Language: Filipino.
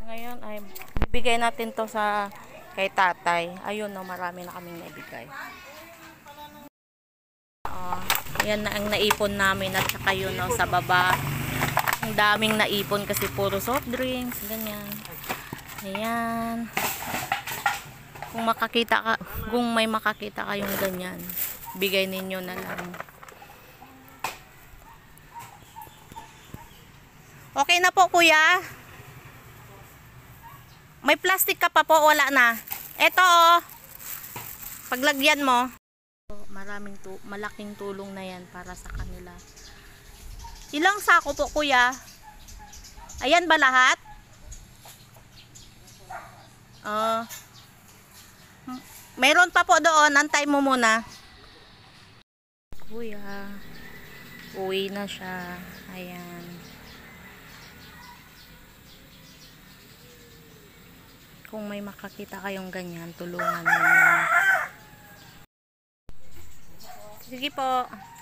Ngayon ay bibigay natin to sa kay tatay. Ayun no, marami na kaming naibigay. Yan na ang naipon namin at saka yun no, sa baba. Ang daming naipon kasi puro soft drinks, ganyan. Ayan. Kung makakita ka, kung may makakita kayong ganyan, bigay ninyo na lang. Okay na po kuya. May plastic ka pa po, wala na. Eto oh. Paglagyan mo. Malaking tulong na yan para sa kanila. Ilang sako po kuya? Ayan ba lahat? Meron pa po doon, antay mo muna. Kuya, uwi na siya. Ayan. Kung may makakita kayong ganyan, tulungan niyo. Sige po.